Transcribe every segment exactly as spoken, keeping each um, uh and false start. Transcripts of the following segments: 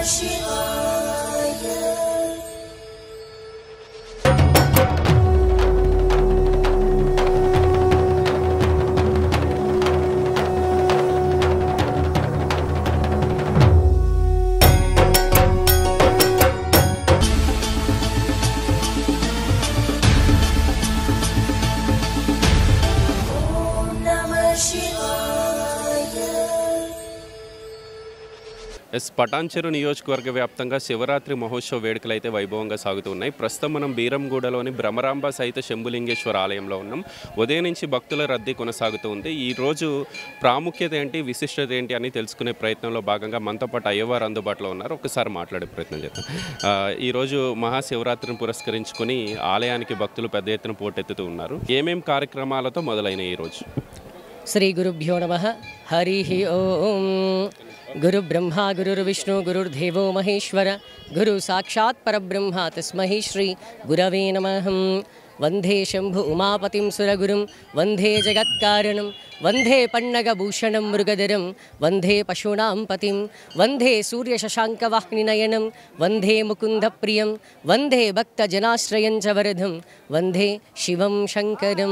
Yes Patancheru నియోజకవర్గ వ్యాప్తంగా శివరాత్రి మహోత్సవ వేడుకలు అయితే వైభవంగా సాగుతూ ఉన్నాయి. ప్రస్తుతం మనం బీరంగూడలోని భ్రమరాంబ సహిత శంభులింగేశ్వర ఆలయంలో ఉన్నాం. ఉదయం నుంచి భక్తుల రద్దీ కొనసాగుతూ ఉంది. ఈరోజు ప్రాముఖ్యత ఏంటి, విశిష్టత ఏంటి అని తెలుసుకునే ప్రయత్నంలో భాగంగా మనతో పాటు అయ్యవారు అందుబాటులో ఉన్నారు. ఒకసారి మాట్లాడే ప్రయత్నం చేద్దాం. ఈరోజు మహాశివరాత్రిని పురస్కరించుకొని ఆలయానికి భక్తులు పెద్ద ఎత్తున పోటెత్తుతూ ఉన్నారు. ఏమేం కార్యక్రమాలతో మొదలైన ఈరోజు? శ్రీ గురుభ్యో నమః. హరి ఓం. గురు బ్రహ్మ గురుర్విష్ణు గురుర్దేవో మహేశ్వర గురు సాక్షాత్ పరబ్రహ్మ తస్మై శ్రీ గురవే నమః. వందే శంభు ఉమాపతిం సురగురుం వందే జగత్కారణం వందే పన్నగభూషణం మృగధరం వందే పశూనాం పతిం వందే సూర్యశశాంకవాహినినయనం వందే ముకుందప్రియం వందే భక్తజనాశ్రయం చ వరదం వందే శివం శంకరం.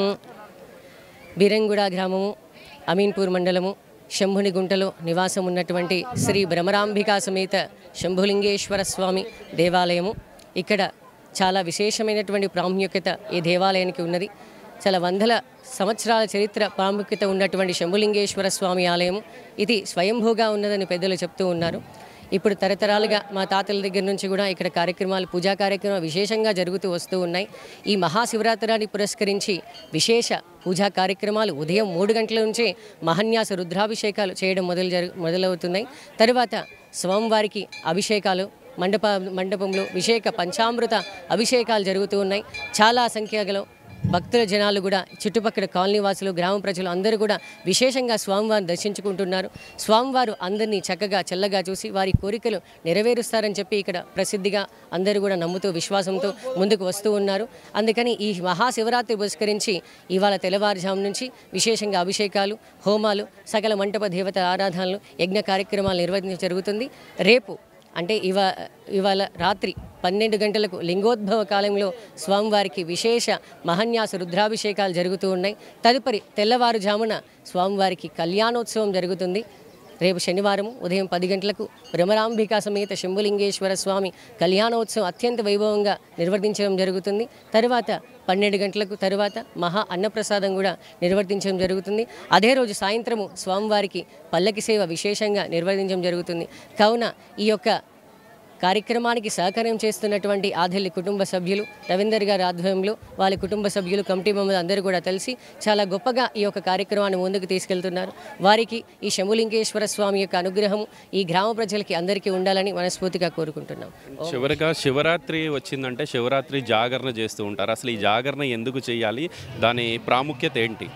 బీరంగూడ గ్రామము, అమీన్పూర్ మండలము, శంభుని గుంటలో నివాసం ఉన్నటువంటి శ్రీ భ్రమరాంబికా సమేత శంభులింగేశ్వర స్వామి దేవాలయము. ఇక్కడ చాలా విశేషమైనటువంటి ప్రాముఖ్యత ఈ దేవాలయానికి ఉన్నది. చాలా వందల సంవత్సరాల చరిత్ర ప్రాముఖ్యత ఉన్నటువంటి శంభులింగేశ్వర స్వామి ఆలయము ఇది స్వయంభూగా ఉన్నదని పెద్దలు చెప్తూ ఉన్నారు. ఇప్పుడు తరతరాలుగా మా తాతల దగ్గర నుంచి కూడా ఇక్కడ కార్యక్రమాలు, పూజా కార్యక్రమాలు విశేషంగా జరుగుతూ వస్తూ ఉన్నాయి. ఈ మహాశివరాత్రాన్ని పురస్కరించి విశేష పూజా కార్యక్రమాలు ఉదయం మూడు గంటల నుంచే మహన్యాస రుద్రాభిషేకాలు చేయడం మొదలు జరు మొదలవుతున్నాయి. తరువాత స్వామివారికి అభిషేకాలు, మండప మండపంలో విశేష పంచామృత అభిషేకాలు జరుగుతూ ఉన్నాయి. చాలా సంఖ్యలో భక్తుల జనాలు కూడా, చుట్టుపక్కల కాలనీవాసులు, గ్రామ ప్రజలు అందరూ కూడా విశేషంగా స్వామివారిని దర్శించుకుంటున్నారు. స్వామివారు అందరినీ చక్కగా చల్లగా చూసి వారి కోరికలు నెరవేరుస్తారని చెప్పి ఇక్కడ ప్రసిద్ధిగా అందరూ కూడా నమ్ముతూ విశ్వాసంతో ముందుకు వస్తూ ఉన్నారు. అందుకని ఈ మహాశివరాత్రి పురస్కరించి ఇవాళ తెల్లవారుజాము నుంచి విశేషంగా అభిషేకాలు, హోమాలు, సకల మంటప దేవత ఆరాధనలు, యజ్ఞ కార్యక్రమాలు నిర్వహించడం జరుగుతుంది. రేపు అంటే ఇవా ఇవాళ రాత్రి పన్నెండు గంటలకు లింగోద్భవ కాలంలో స్వామివారికి విశేష మహన్యాస రుద్రాభిషేకాలు జరుగుతూ ఉన్నాయి. తదుపరి తెల్లవారుజామున స్వామివారికి కళ్యాణోత్సవం జరుగుతుంది. రేపు శనివారం ఉదయం పది గంటలకు భ్రమరాంబికా సమేత శంభులింగేశ్వర స్వామి కళ్యాణోత్సవం అత్యంత వైభవంగా నిర్వర్తించడం జరుగుతుంది. తరువాత పన్నెండు గంటలకు తరువాత మహా అన్నప్రసాదం కూడా నిర్వర్తించడం జరుగుతుంది. అదే రోజు సాయంత్రము స్వామివారికి పల్లకి సేవ విశేషంగా నిర్వర్తించడం జరుగుతుంది. కావున ఈ యొక్క కార్యక్రమానికి సహకారం చేస్తున్నటువంటి ఆదిల్లి కుటుంబ సభ్యులు, రవీందర్ గారి ఆధ్వర్యంలో వాళ్ళ కుటుంబ సభ్యులు, కమిటీ మెంబర్లు అందరూ కూడా కలిసి చాలా గొప్పగా ఈ యొక్క కార్యక్రమాన్ని ముందుకు తీసుకెళ్తున్నారు. వారికి ఈ శంభులింగేశ్వర స్వామి యొక్క అనుగ్రహం ఈ గ్రామ ప్రజలకి అందరికీ ఉండాలని మనస్ఫూర్తిగా కోరుకుంటున్నాం. చివరిగా శివరాత్రి వచ్చిందంటే శివరాత్రి జాగరణ చేస్తూ ఉంటారు. అసలు ఈ జాగరణ ఎందుకు చేయాలి, దాని ప్రాముఖ్యత ఏంటి?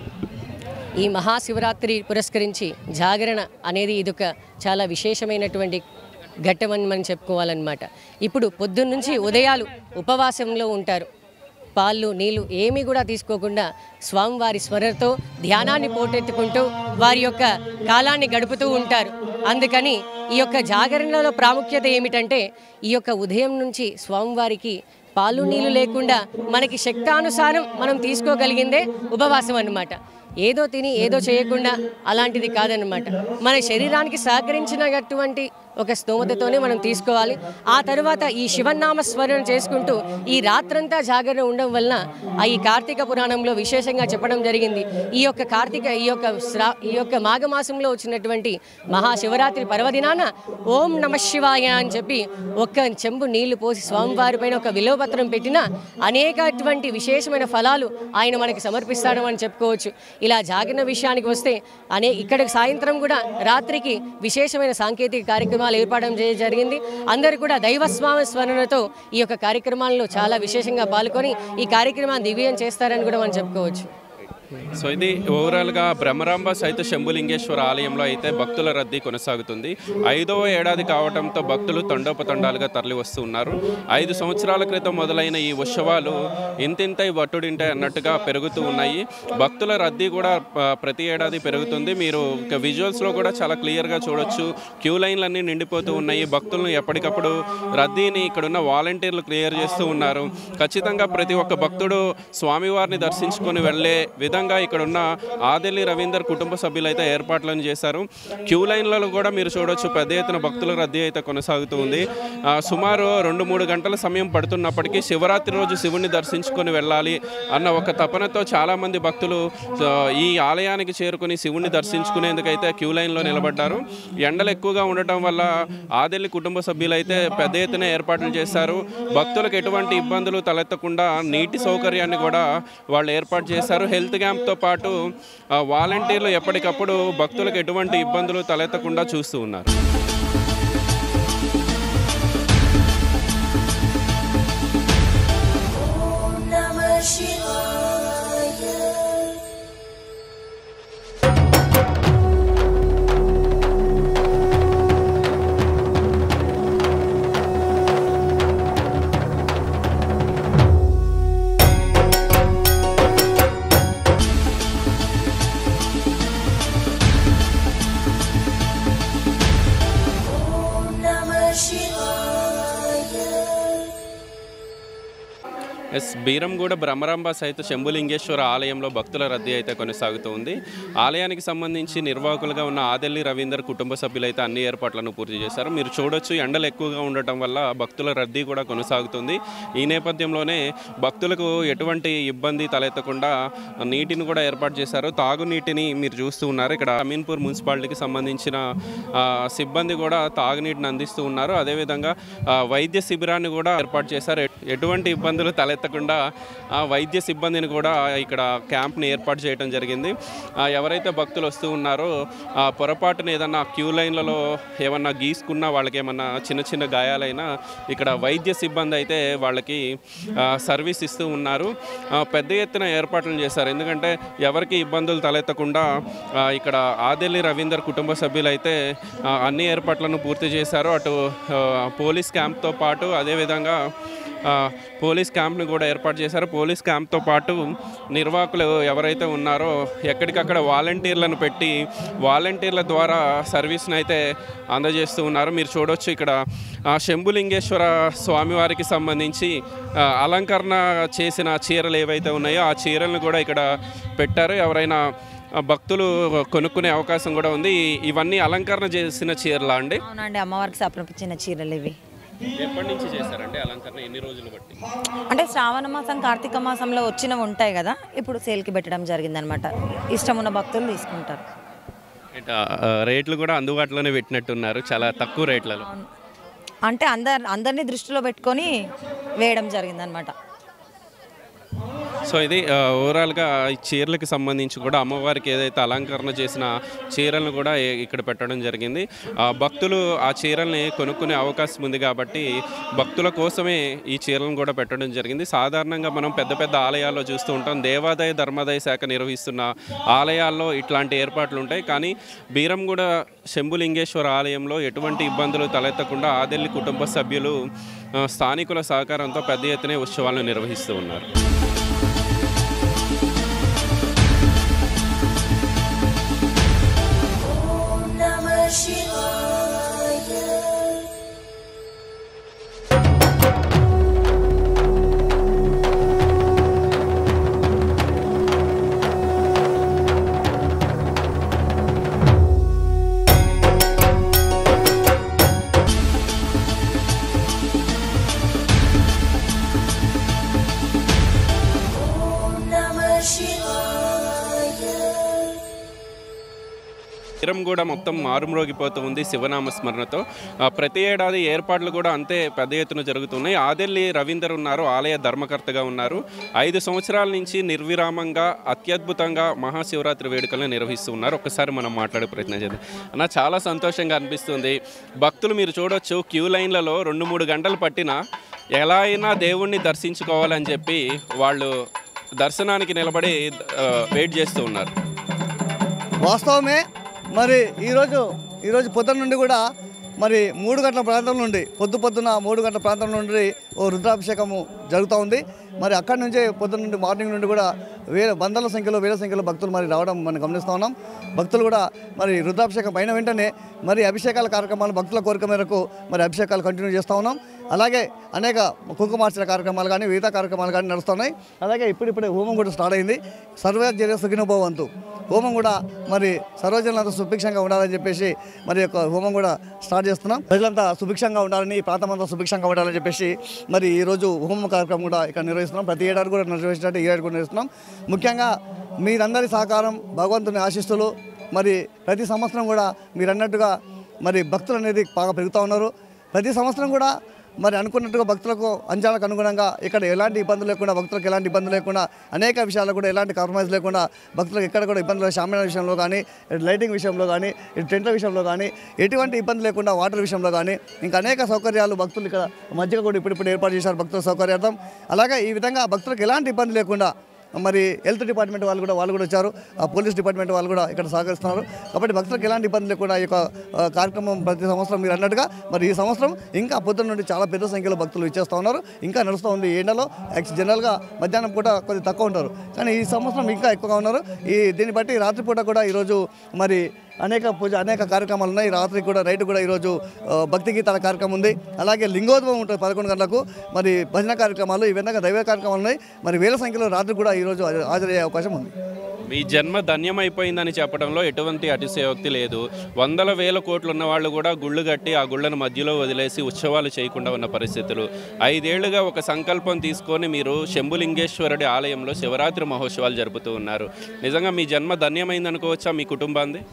ఈ మహాశివరాత్రి పురస్కరించి జాగరణ అనేది ఇదొక చాలా విశేషమైనటువంటి ఘట్టమని మనం చెప్పుకోవాలన్నమాట. ఇప్పుడు పొద్దున్నుంచి ఉదయాలు ఉపవాసంలో ఉంటారు. పాలు, నీళ్లు ఏమీ కూడా తీసుకోకుండా స్వామివారి స్మరణతో ధ్యానాన్ని పోటెత్తుకుంటూ వారి యొక్క కాలాన్ని గడుపుతూ ఉంటారు. అందుకని ఈ యొక్క జాగరణలో ప్రాముఖ్యత ఏమిటంటే ఈ యొక్క ఉదయం నుంచి స్వామివారికి పాలు నీళ్లు లేకుండా మనకి శక్తానుసారం మనం తీసుకోగలిగిందే ఉపవాసం అన్నమాట. ఏదో తిని ఏదో చేయకుండా అలాంటిది కాదన్నమాట. మన శరీరానికి సహకరించినటువంటి ఒక స్తోమతతోనే మనం తీసుకోవాలి. ఆ తర్వాత ఈ శివనామ స్మరణ చేసుకుంటూ ఈ రాత్రంతా జాగరణ ఉండడం వలన ఆ ఈ కార్తీక పురాణంలో విశేషంగా చెప్పడం జరిగింది. ఈ యొక్క కార్తీక ఈ యొక్క శ్రా ఈ యొక్క మాఘమాసంలో వచ్చినటువంటి మహాశివరాత్రి పర్వదినాన ఓం నమ శివాయ అని చెప్పి ఒక్క చెంబు నీళ్లు పోసి స్వామివారి పైన ఒక విలువపత్రం పెట్టినా అనేకటువంటి విశేషమైన ఫలాలు ఆయన మనకి సమర్పిస్తాడు అని చెప్పుకోవచ్చు. ఇలా జాగరణ విషయానికి వస్తే అనే ఇక్కడ సాయంత్రం కూడా రాత్రికి విశేషమైన సాంకేతిక కార్యక్రమాలు ఏర్పడడం జరిగింది. అందరూ కూడా దైవస్వామి స్మరణతో ఈ యొక్క కార్యక్రమాల్లో చాలా విశేషంగా పాల్గొని ఈ కార్యక్రమాన్ని దివ్యం చేస్తారని కూడా మనం చెప్పుకోవచ్చు. సో ఇది ఓవరాల్గా భ్రమరాంబ సహిత శంభులింగేశ్వర ఆలయంలో అయితే భక్తుల రద్దీ కొనసాగుతుంది. ఐదవ ఏడాది కావడంతో భక్తులు తండోపతండాలుగా తరలి వస్తూ ఉన్నారు. ఐదు సంవత్సరాల క్రితం మొదలైన ఈ ఉత్సవాలు ఇంతింతై వట్టుడింటాయి అన్నట్టుగా పెరుగుతూ ఉన్నాయి. భక్తుల రద్దీ కూడా ప్రతి ఏడాది పెరుగుతుంది. మీరు విజువల్స్లో కూడా చాలా క్లియర్గా చూడొచ్చు. క్యూ లైన్లన్నీ నిండిపోతూ ఉన్నాయి. భక్తులను ఎప్పటికప్పుడు రద్దీని ఇక్కడున్న వాలంటీర్లు క్లియర్ చేస్తూ ఉన్నారు. ఖచ్చితంగా ప్రతి ఒక్క భక్తుడు స్వామివారిని దర్శించుకొని వెళ్ళే విధంగా ఇక్కడున్న ఆదెల్లి రవీందర్ కుటుంబ సభ్యులు అయితే ఏర్పాట్లను చేశారు. క్యూ లైన్లలో కూడా మీరు చూడొచ్చు పెద్ద ఎత్తున భక్తుల రద్దీ అయితే కొనసాగుతూ ఉంది. సుమారు రెండు మూడు గంటల సమయం పడుతున్నప్పటికీ శివరాత్రి రోజు శివుణ్ణి దర్శించుకొని వెళ్ళాలి అన్న ఒక తపనతో చాలామంది భక్తులు ఈ ఆలయానికి చేరుకుని శివుణ్ణి దర్శించుకునేందుకైతే క్యూ లైన్లో నిలబడ్డారు. ఎండలు ఎక్కువగా ఉండటం వల్ల ఆదెల్లి కుటుంబ సభ్యులు అయితే పెద్ద ఎత్తున ఏర్పాట్లు చేశారు. భక్తులకు ఎటువంటి ఇబ్బందులు తలెత్తకుండా నీటి సౌకర్యాన్ని కూడా వాళ్ళు ఏర్పాటు చేశారు. హెల్త్ క్యాంప్తో పాటు వాలంటీర్లు ఎప్పటికప్పుడు భక్తులకు ఎటువంటి ఇబ్బందులు తలెత్తకుండా చూస్తూ ఉన్నారు. ఎస్ బీరంగూడ భ్రమరాంబ సహిత శంభులింగేశ్వర ఆలయంలో భక్తుల రద్దీ అయితే కొనసాగుతూ ఉంది. ఆలయానికి సంబంధించి నిర్వాహకులుగా ఉన్న ఆదెల్లి రవీందర్ కుటుంబ సభ్యులు అయితే అన్ని ఏర్పాట్లను పూర్తి చేశారు. మీరు చూడొచ్చు ఎండలు ఎక్కువగా ఉండటం వల్ల భక్తుల రద్దీ కూడా కొనసాగుతుంది. ఈ నేపథ్యంలోనే భక్తులకు ఎటువంటి ఇబ్బంది తలెత్తకుండా నీటిని కూడా ఏర్పాటు చేశారు. తాగునీటిని మీరు చూస్తూ ఉన్నారు. ఇక్కడ అమీన్పూర్ మున్సిపాలిటీకి సంబంధించిన సిబ్బంది కూడా తాగునీటిని అందిస్తూ ఉన్నారు. అదేవిధంగా వైద్య శిబిరాన్ని కూడా ఏర్పాటు చేశారు. ఎటువంటి ఇబ్బందులు తలెత్త కుండా వైద్య సిబ్బందిని కూడా ఇక్కడ క్యాంప్ని ఏర్పాటు చేయడం జరిగింది. ఎవరైతే భక్తులు వస్తూ ఉన్నారో పొరపాటున ఏదన్నా క్యూ లైన్లలో ఏమన్నా గీసుకున్నా వాళ్ళకి ఏమన్నా చిన్న చిన్న గాయాలైనా ఇక్కడ వైద్య సిబ్బంది అయితే వాళ్ళకి సర్వీస్ ఇస్తూ ఉన్నారు. పెద్ద ఎత్తున ఏర్పాట్లు చేశారు. ఎందుకంటే ఎవరికి ఇబ్బందులు తలెత్తకుండా ఇక్కడ ఆదెల్లి రవీందర్ కుటుంబ సభ్యులు అయితే అన్ని ఏర్పాట్లను పూర్తి చేశారు. అటు పోలీస్ క్యాంప్తో పాటు అదేవిధంగా పోలీస్ క్యాంప్ని కూడా ఏర్పాటు చేశారు. పోలీస్ క్యాంప్తో పాటు నిర్వాహకులు ఎవరైతే ఉన్నారో ఎక్కడికక్కడ వాలంటీర్లను పెట్టి వాలంటీర్ల ద్వారా సర్వీస్ని అయితే అందజేస్తూ ఉన్నారు. మీరు చూడవచ్చు ఇక్కడ శంభులింగేశ్వర స్వామివారికి సంబంధించి అలంకరణ చేసిన చీరలు ఏవైతే ఉన్నాయో ఆ చీరలను కూడా ఇక్కడ పెట్టారు. ఎవరైనా భక్తులు కొనుక్కునే అవకాశం కూడా ఉంది. ఇవన్నీ అలంకరణ చేసిన చీరలా అండి? అవునండి, అమ్మవారికి సమర్పించిన చీరలు ఇవి. ఎప్పటి నుంచి చేశారండి అలంకరణ? ఎన్ని రోజులు బట్టి? అంటే శ్రావణ మాసం కార్తీక మాసంలో వచ్చినవి ఉంటాయి కదా, ఇప్పుడు సేల్కి పెట్టడం జరిగిందనమాట. ఇష్టం ఉన్న భక్తులు తీసుకుంటారు. రేట్లు కూడా అందుబాటులోనే పెట్టినట్టున్నారు, చాలా తక్కువ రేట్లలో. అంటే అందరు అందరినీ దృష్టిలో పెట్టుకొని వేయడం జరిగిందనమాట. సో ఇది ఓవరాల్గా ఈ చీరలకు సంబంధించి కూడా అమ్మవారికి ఏదైతే అలంకరణ చేసిన చీరలను కూడా ఇక్కడ పెట్టడం జరిగింది. భక్తులు ఆ చీరల్ని కొనుక్కునే అవకాశం ఉంది కాబట్టి భక్తుల కోసమే ఈ చీరలను కూడా పెట్టడం జరిగింది. సాధారణంగా మనం పెద్ద పెద్ద ఆలయాల్లో చూస్తూ ఉంటాం. దేవాదాయ ధర్మాదాయ శాఖ నిర్వహిస్తున్న ఆలయాల్లో ఇట్లాంటి ఏర్పాట్లు ఉంటాయి. కానీ బీరంగూడ శంభులింగేశ్వర ఆలయంలో ఎటువంటి ఇబ్బందులు తలెత్తకుండా ఆదెల్లి కుటుంబ సభ్యులు స్థానికుల సహకారంతో పెద్ద ఎత్తున ఉత్సవాలను నిర్వహిస్తూ ఉన్నారు. బీరంగూడ మొత్తం మారుమ్రోగిపోతూ ఉంది శివనామ స్మరణతో. ప్రతి ఏడాది ఏర్పాట్లు కూడా అంతే పెద్ద ఎత్తున జరుగుతున్నాయి. ఆదెల్లి రవీందర్ ఉన్నారు, ఆలయ ధర్మకర్తగా ఉన్నారు. ఐదు సంవత్సరాల నుంచి నిర్విరామంగా అత్యద్భుతంగా మహాశివరాత్రి వేడుకలను నిర్వహిస్తూ ఉన్నారు. ఒక్కసారి మనం మాట్లాడే ప్రయత్నం చేద్దాం. అన్న, చాలా సంతోషంగా అనిపిస్తుంది. భక్తులు మీరు చూడొచ్చు క్యూ లైన్లలో రెండు మూడు గంటలు పట్టినా ఎలా అయినా దేవుణ్ణి దర్శించుకోవాలని చెప్పి వాళ్ళు దర్శనానికి నిలబడి ఆ, వెయిట్ చేస్తూ ఉన్నారు. వాస్తవమే. మరి ఈరోజు ఈరోజు పొద్దున్న నుండి కూడా మరి మూడు గంటల ప్రాంతం నుండి పొద్దు పొద్దున మూడు గంటల ప్రాంతం నుండి ఓ రుద్రాభిషేకము జరుగుతూ ఉంది. మరి అక్కడి నుంచే పొద్దున్న నుండి మార్నింగ్ నుండి కూడా వేల వందల సంఖ్యలో వేల సంఖ్యలో భక్తులు మరి రావడం మనం గమనిస్తూ ఉన్నాం. భక్తులు కూడా మరి రుద్రాభిషేకం అయిన వెంటనే మరి అభిషేకాల కార్యక్రమాలు భక్తుల కోరిక మేరకు మరి అభిషేకాలు కంటిన్యూ చేస్తూ ఉన్నాం. అలాగే అనేక కుంకుమార్చన కార్యక్రమాలు కానీ మిగతా కార్యక్రమాలు కానీ నడుస్తున్నాయి. అలాగే ఇప్పుడిప్పుడే హోమం కూడా స్టార్ట్ అయింది. సర్వజన సుఖినోభవంతు హోమం కూడా మరి సర్వజనులంతా సుభిక్షంగా ఉండాలని చెప్పేసి మరి యొక్క హోమం కూడా స్టార్ట్ చేస్తున్నాం. ప్రజలంతా సుభిక్షంగా ఉండాలని, ఈ ప్రాంతం అంతా సుభిక్షంగా ఉండాలని చెప్పేసి మరి ఈరోజు హోమం కార్యక్రమం కూడా ఇక్కడ నిర్వహిస్తున్నాం. ప్రతి ఏడాది కూడా నిర్వహించినట్టు ఈ ఏడాది కూడా నిర్వహిస్తున్నాం. ముఖ్యంగా మీరందరి సహకారం, భగవంతుని ఆశీస్సులు, మరి ప్రతి సంవత్సరం కూడా మీరు అన్నట్టుగా మరి భక్తులు అనేది బాగా పెరుగుతూ ఉన్నారు. ప్రతి సంవత్సరం కూడా మరి అనుకున్నట్టుగా భక్తులకు అంచనాలకు అనుగుణంగా ఇక్కడ ఎలాంటి ఇబ్బందులు లేకుండా, భక్తులకు ఎలాంటి ఇబ్బందులు లేకుండా, అనేక విషయాలు కూడా ఎలాంటి కాంప్రమైజ్ లేకుండా భక్తులకు ఎక్కడ కూడా ఇబ్బందులు, షామియాన విషయంలో కానీ, లైటింగ్ విషయంలో కానీ, టెంట్ల విషయంలో కానీ ఎటువంటి ఇబ్బంది లేకుండా, వాటర్ విషయంలో కానీ ఇంకా అనేక సౌకర్యాలు భక్తులు ఇక్కడ మధ్యగా కూడా ఇప్పుడిప్పుడు ఏర్పాటు చేశారు భక్తుల సౌకర్యార్థం. అలాగే ఈ విధంగా భక్తులకు ఎలాంటి ఇబ్బంది లేకుండా మరి హెల్త్ డిపార్ట్మెంట్ వాళ్ళు కూడా వాళ్ళు కూడా వచ్చారు, ఆ పోలీస్ డిపార్ట్మెంట్ వాళ్ళు కూడా ఇక్కడ సహకరిస్తున్నారు. కాబట్టి భక్తులకు ఎలాంటి ఇబ్బంది లేకుండా ఈ యొక్క కార్యక్రమం ప్రతి సంవత్సరం మీరు అన్నట్టుగా మరి ఈ సంవత్సరం ఇంకా పొద్దున్న నుండి చాలా పెద్ద సంఖ్యలో భక్తులు ఇచ్చేస్తూ ఉన్నారు. ఇంకా నడుస్తూ ఉంది. ఎండలో జనరల్గా మధ్యాహ్నం పూట కొద్దిగా తక్కువ ఉంటారు, కానీ ఈ సంవత్సరం ఇంకా ఎక్కువగా ఉన్నారు. ఈ దీన్ని బట్టి రాత్రిపూట కూడా ఈరోజు మరి అనేక పూజ అనేక కార్యక్రమాలు ఉన్నాయి. రాత్రి కూడా నైట్ కూడా ఈరోజు భక్తి గీతాల కార్యక్రమం ఉంది. అలాగే లింగోద్భవం ఉంటుంది పదకొండు గంటలకు. మరి భజన కార్యక్రమాలు, ఈ విధంగా దైవ కార్యక్రమాలు ఉన్నాయి. మరి వేల సంఖ్యలో రాత్రి కూడా ఈరోజు హాజరయ్యే అవకాశం ఉంది. మీ జన్మ ధన్యమైపోయిందని చెప్పడంలో ఎటువంటి అతిశయోక్తి లేదు. వందల వేల కోట్లు ఉన్న వాళ్ళు కూడా గుళ్ళు కట్టి ఆ గుళ్ళను మధ్యలో వదిలేసి ఉత్సవాలు చేయకుండా ఉన్న పరిస్థితులు. ఐదేళ్లుగా ఒక సంకల్పం తీసుకొని మీరు శంభులింగేశ్వరుడి ఆలయంలో శివరాత్రి మహోత్సవాలు జరుపుతూ ఉన్నారు. నిజంగా మీ జన్మ ధన్యమైంది అనుకోవచ్చా మీ కుటుంబాన్ని?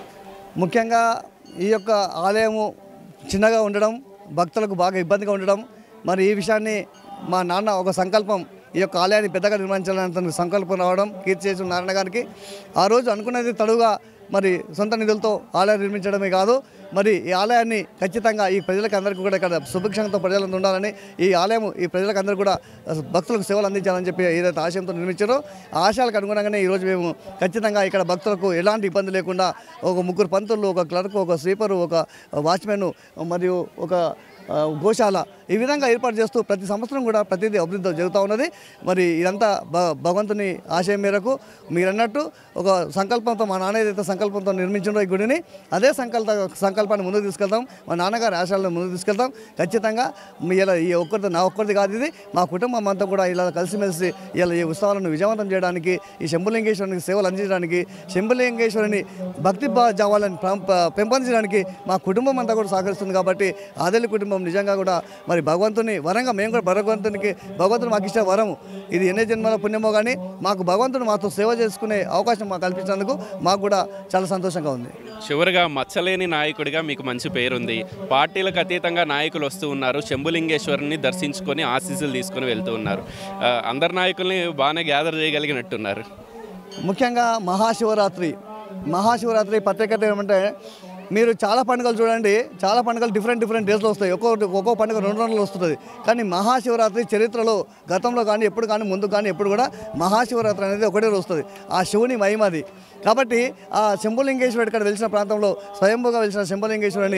ముఖ్యంగా ఈ యొక్క ఆలయము చిన్నగా ఉండడం, భక్తులకు బాగా ఇబ్బందిగా ఉండడం, మరి ఈ విషయాన్ని మా నాన్న ఒక సంకల్పం ఈ యొక్క ఆలయాన్ని పెద్దగా నిర్మించాలని సంకల్పం రావడం కీర్తిశేషులు నారాయణ గారికి. ఆ రోజు అనుకున్నది తడుగా మరి సొంత నిధులతో ఆలయం నిర్మించడమే కాదు, మరి ఈ ఆలయాన్ని ఖచ్చితంగా ఈ ప్రజలకు అందరికీ కూడా ఇక్కడ సుభిక్షంతో ప్రజలంతా ఉండాలని, ఈ ఆలయం ఈ ప్రజలకు అందరూ కూడా భక్తులకు సేవలు అందించాలని చెప్పి ఏదైతే ఆశయంతో నిర్మించారో ఆ ఆశయాలకు అనుగుణంగానే ఈరోజు మేము ఖచ్చితంగా ఇక్కడ భక్తులకు ఎలాంటి ఇబ్బంది లేకుండా ఒక ముగ్గురు పంతులు, ఒక క్లర్క్, ఒక స్వీపరు, ఒక వాచ్మెన్ మరియు ఒక గోశాల ఈ విధంగా ఏర్పాటు చేస్తూ ప్రతి సంవత్సరం కూడా ప్రతిదీ అభివృద్ధి జరుగుతూ ఉన్నది. మరి ఇదంతా భగవంతుని ఆశయం మేరకు మీరు అన్నట్టు ఒక సంకల్పంతో మా నాన్న ఏదైతే సంకల్పంతో నిర్మించిందో ఈ గుడిని, అదే సంకల్ప సంకల్పాన్ని ముందుకు తీసుకెళ్తాం. మా నాన్నగారి ఆశయాలను ముందుకు తీసుకెళ్తాం. ఖచ్చితంగా మీ ఇలా ఈ ఒక్కరితో నా ఒక్కరిది కాదు, ఇది మా కుటుంబం అంతా కూడా ఇలా కలిసిమెలిసి ఇలా ఈ ఉత్సవాలను విజయవంతం చేయడానికి, ఈ శంభులింగేశ్వరునికి సేవలు అందించడానికి, శంభులింగేశ్వరుని భక్తి భావాలను పెంపొందించడానికి మా కుటుంబం అంతా కూడా సహకరిస్తుంది. కాబట్టి ఆదలి కుటుంబం నిజంగా కూడా మరి భగవంతుని వరంగా మేము కూడా భగవంతునికి భగవంతుడు మాకు ఇచ్చే వరము ఇది. ఎన్ని జన్మల పుణ్యమో కానీ మాకు భగవంతుడు మాతో సేవ చేసుకునే అవకాశం మాకు కల్పించినందుకు మాకు కూడా చాలా సంతోషంగా ఉంది. చివరిగా మచ్చలేని నాయకుడిగా మీకు మంచి పేరుంది. పార్టీలకు అతీతంగా నాయకులు వస్తూ ఉన్నారు, శంభులింగేశ్వరుని దర్శించుకొని ఆశీస్సులు తీసుకొని వెళ్తూ ఉన్నారు. అందరు నాయకుల్ని బాగానే గ్యాదర్ చేయగలిగినట్టున్నారు. ముఖ్యంగా మహాశివరాత్రి మహాశివరాత్రి ప్రత్యేకత ఏమంటే మీరు చాలా పండుగలు చూడండి, చాలా పండుగలు డిఫరెంట్ డిఫరెంట్ డేస్లో వస్తాయి. ఒక్కొక్కటి ఒక్కో పండుగ రెండు రోజులు వస్తుంది. కానీ మహాశివరాత్రి చరిత్రలో గతంలో కానీ ఎప్పుడు కానీ ముందు కానీ ఎప్పుడు కూడా మహాశివరాత్రి అనేది ఒకటే రోజు వస్తుంది. ఆ శివుని మహిమది. కాబట్టి ఆ శంభులింగేశ్వరుడు ఇక్కడ వెలిసిన ప్రాంతంలో స్వయంభూగా వెలిసిన శంభులింగేశ్వరుని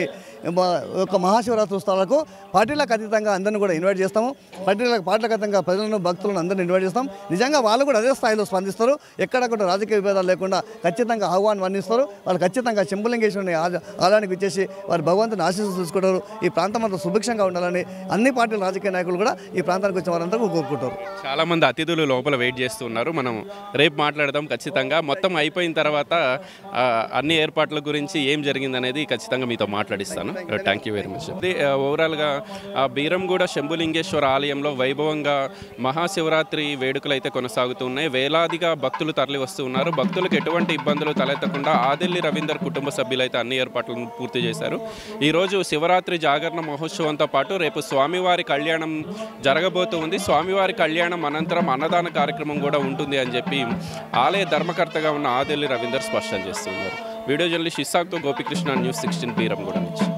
ఒక మహాశివరాత్రి ఉత్సవాలకు పార్టీలకు అతీతంగా అందరిని కూడా ఇన్వైట్ చేస్తాము. పార్టీలకు పార్టీలకు అతీతంగా ప్రజలను, భక్తులను అందరిని ఇన్వైట్ చేస్తాం. నిజంగా వాళ్ళు కూడా అదే స్థాయిలో స్పందిస్తారు. ఎక్కడ కూడా రాజకీయ విభేదాలు లేకుండా ఖచ్చితంగా ఆహ్వానం వర్ణిస్తారు. వాళ్ళు ఖచ్చితంగా శంభులింగేశ్వరుని ఆలయానికి వచ్చేసి వారి భగవంతుని ఆశీస్సులు తీసుకుంటారు. ఈ ప్రాంతం అంతా సుభిక్షంగా ఉండాలని అన్ని పార్టీల రాజకీయ నాయకులు కూడా ఈ ప్రాంతానికి వచ్చిన వారంతా కోరుకుంటారు. చాలా మంది అతిథులు లోపల వెయిట్ చేస్తున్నారు. మనం రేపు మాట్లాడదాం ఖచ్చితంగా. మొత్తం అయిపోయిన తర్వాత అన్ని ఏర్పాట్ల గురించి ఏం జరిగింది అనేది ఖచ్చితంగా మీతో మాట్లాడిస్తాను. Thank you very much. ఓవరాల్గా బీరంగూడ శంభులింగేశ్వర ఆలయంలో వైభవంగా మహాశివరాత్రి వేడుకలు అయితే కొనసాగుతున్నాయి. వేలాదిగా భక్తులు తరలి వస్తూ ఉన్నారు. భక్తులకు ఎటువంటి ఇబ్బందులు తలెత్తకుండా ఆదిల్లి రవీందర్ కుటుంబ సభ్యులు అయితే అన్ని ఏర్పాట్లను పూర్తి చేశారు. ఈరోజు శివరాత్రి జాగరణ మహోత్సవంతో పాటు రేపు స్వామివారి కళ్యాణం జరగబోతూ ఉంది. స్వామివారి కళ్యాణం అనంతరం అన్నదాన కార్యక్రమం కూడా ఉంటుంది అని చెప్పి ఆలయ ధర్మకర్తగా ఉన్న ఆదిల్లి రవీందర్ స్పష్టం చేస్తున్నారు. వీడియో జర్నలిస్ట్ ఇస్సాక్తో గోపికృష్ణ, న్యూస్ సిక్స్టీన్ బీరంగూడ నుంచి.